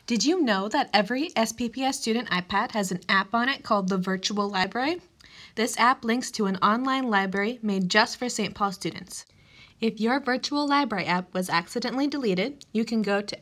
Did you know that every SPPS student iPad has an app on it called the Virtual Library? This app links to an online library made just for St. Paul students. If your virtual library app was accidentally deleted, you can go to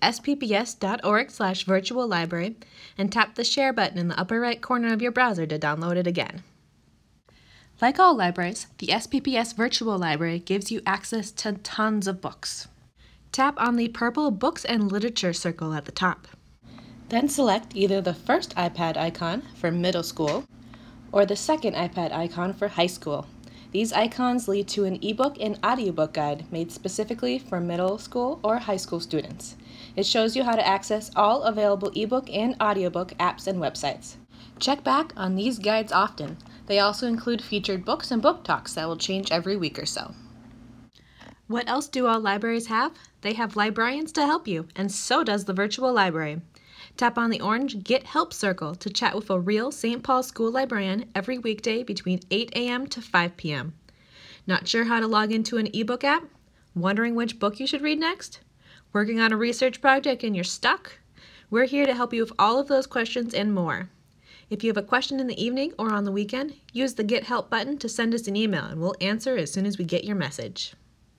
spps.org/virtuallibrary and tap the share button in the upper right corner of your browser to download it again. Like all libraries, the SPPS Virtual Library gives you access to tons of books. Tap on the purple Books and Literature circle at the top. Then select either the first iPad icon for middle school or the second iPad icon for high school. These icons lead to an ebook and audiobook guide made specifically for middle school or high school students. It shows you how to access all available ebook and audiobook apps and websites. Check back on these guides often. They also include featured books and book talks that will change every week or so. What else do all libraries have? They have librarians to help you, and so does the virtual library. Tap on the orange Get Help circle to chat with a real St. Paul school librarian every weekday between 8 a.m. to 5 p.m. Not sure how to log into an ebook app? Wondering which book you should read next? Working on a research project and you're stuck? We're here to help you with all of those questions and more. If you have a question in the evening or on the weekend, use the Get Help button to send us an email and we'll answer as soon as we get your message.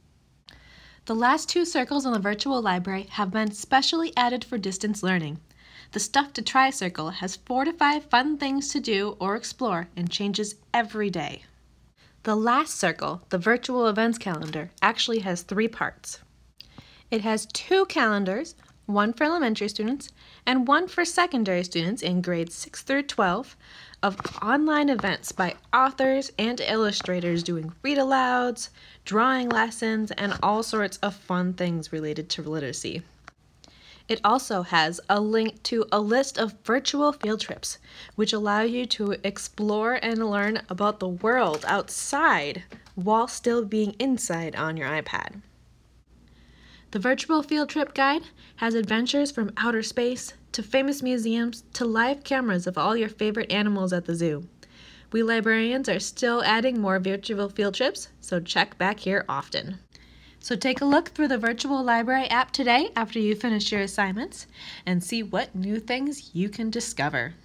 The last two circles on the virtual library have been specially added for distance learning. The Stuff to Try circle has 4 to 5 fun things to do or explore and changes every day. The last circle, the virtual events calendar, actually has 3 parts. It has 2 calendars, one for elementary students and one for secondary students in grades 6 through 12, of online events by authors and illustrators doing read-alouds, drawing lessons, and all sorts of fun things related to literacy. It also has a link to a list of virtual field trips, which allow you to explore and learn about the world outside while still being inside on your iPad. The Virtual Field Trip Guide has adventures from outer space to famous museums to live cameras of all your favorite animals at the zoo. We librarians are still adding more virtual field trips, so check back here often. So take a look through the Virtual Library app today after you finish your assignments and see what new things you can discover.